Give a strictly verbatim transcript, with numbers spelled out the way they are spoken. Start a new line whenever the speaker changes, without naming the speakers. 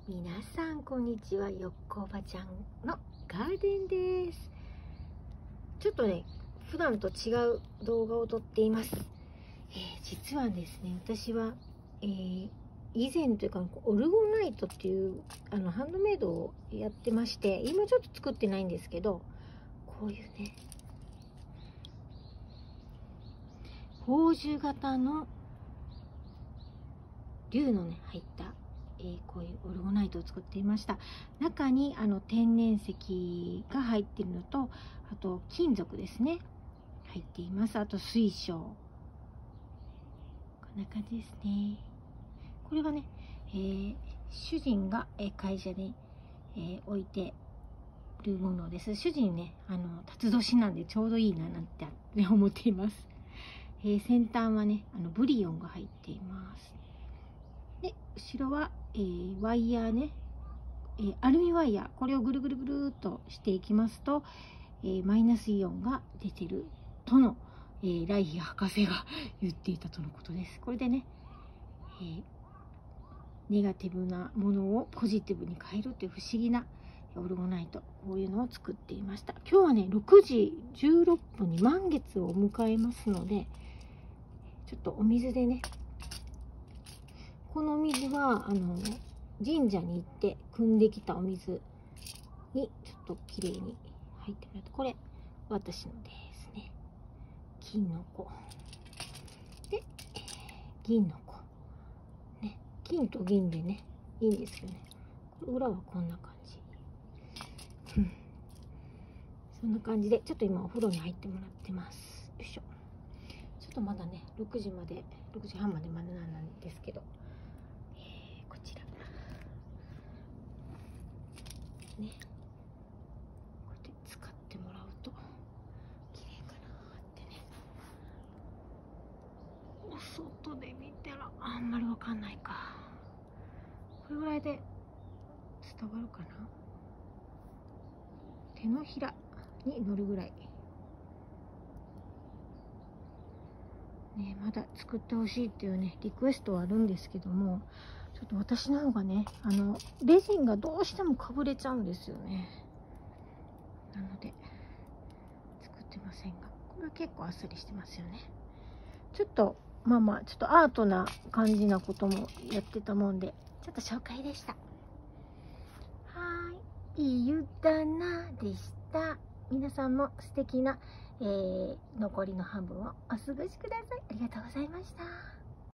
皆さんこんにちは、よっこおばちゃんのガーデンです。ちょっとね、普段と違う動画を撮っています。えー、実はですね、私は、えー、以前というかオルゴナイトっていうあのハンドメイドをやってまして、今ちょっと作ってないんですけど、こういうね宝珠型の竜のね入ったえー、こういうオルゴナイトを作っていました。中にあの天然石が入っているのと、あと金属ですね入っています。あと水晶、こんな感じですね。これはね、えー、主人が会社に、えー、置いてるものです。主人ね、あの辰年なんでちょうどいいななんて思っています。えー、先端はね、あのブリオンが入っています。で、後ろは、えー、ワイヤーね、えー、アルミワイヤー、これをぐるぐるぐるっとしていきますと、えー、マイナスイオンが出てるとの、えー、ライヒ博士が言っていたとのことです。これでね、えー、ネガティブなものをポジティブに変えるという不思議なオルゴナイト、こういうのを作っていました。今日はね、ろくじじゅうろっぷんに満月を迎えますので、ちょっとお水でね、このお水はあの神社に行って汲んできたお水にちょっときれいに入ってもらうと、これ私のですね、金の子で、えー、銀の子ね、金と銀でねいいんですけどね、これ裏はこんな感じそんな感じで、ちょっと今お風呂に入ってもらってます。よいしょ。ちょっとまだねろくじまでろくじはんまでまだなんですけど、えー、こちらね、こうやって使ってもらうと綺麗かなってね。お外で見たらあんまりわかんないか。これぐらいで伝わるかな。手のひらに乗るぐらいね。まだ作ってほしいっていうねリクエストはあるんですけども、ちょっと私の方がね、あのレジンがどうしてもかぶれちゃうんですよね。なので作ってませんが、これは結構あっさりしてますよね。ちょっとまあまあちょっとアートな感じなこともやってたもんで、ちょっと紹介でした。はーい、いい湯だなでした。皆さんも素敵な、えー、残りの半分をお過ごしください。ありがとうございました。